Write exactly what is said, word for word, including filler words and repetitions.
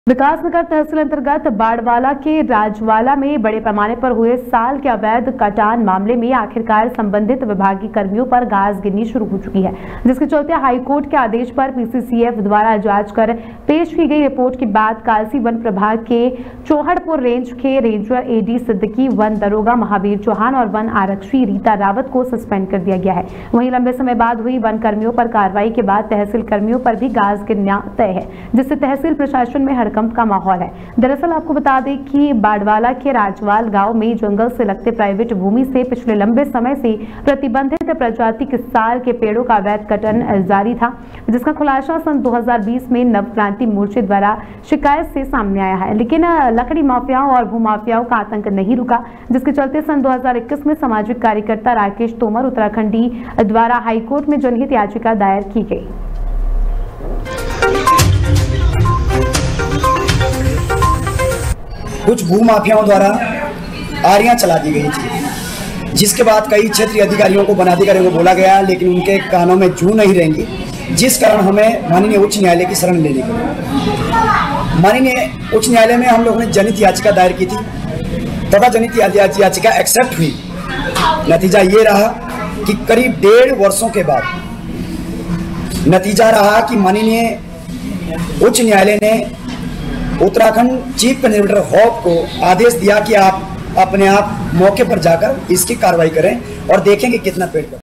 विकासनगर तहसील अंतर्गत बाड़वाला के राजवाला में बड़े पैमाने पर हुए साल के अवैध कटान मामले में आखिरकार संबंधित विभागीय कर्मियों पर घास गिरनी शुरू हो चुकी है, जिसके चलते हाईकोर्ट के आदेश पर पीसीसीएफ द्वारा जांच कर पेश की गई रिपोर्ट के बाद कालसी वन प्रभाग के चौहड़पुर रेंज के रेंजर एडी सिद्दीकी, वन दरोगा महावीर चौहान और वन आरक्षी रीता रावत को सस्पेंड कर दिया गया है। वहीं लंबे समय बाद हुई वन कर्मियों पर कार्रवाई के बाद तहसील कर्मियों पर भी घास गिरना तय है, जिससे तहसील प्रशासन में हड़कंप का माहौल है। दरअसल आपको बता दें कि बाड़वाला के राजवाल गांव में जंगल से लगते प्राइवेट भूमि से पिछले लंबे समय से प्रतिबंधित प्रजाति के साल के पेड़ों का अवैध कटन जारी था, जिसका खुलासा सन दो हज़ार बीस में नवक्रांति मोर्चे द्वारा शिकायत से सामने आया है। लेकिन लकड़ी माफियाओं और भूमाफियाओं का आतंक नहीं रुका, जिसके चलते सन दो हज़ार इक्कीस में सामाजिक कार्यकर्ता राकेश तोमर उत्तराखंडी द्वारा हाईकोर्ट में जनहित याचिका दायर की गई। कुछ भूमाफियाओं द्वारा आरियां चला दी गई थी, जिसके बाद कई क्षेत्रीय अधिकारियों को वनाधिकारियों को बोला गया, लेकिन उनके कानों में जू नहीं रहेंगी, जिस कारण हमें माननीय उच्च न्यायालय की शरण लेनी पड़ी। माननीय उच्च न्यायालय में हम लोगों ने जनहित याचिका दायर की थी तथा जनहित याचिका एक्सेप्ट हुई। नतीजा ये रहा कि करीब डेढ़ वर्षों के बाद नतीजा रहा कि माननीय उच्च न्यायालय ने उत्तराखंड चीफ कन्जर्वेटर हॉप को आदेश दिया कि आप अपने आप मौके पर जाकर इसकी कार्रवाई करें और देखें कि कितना पेड़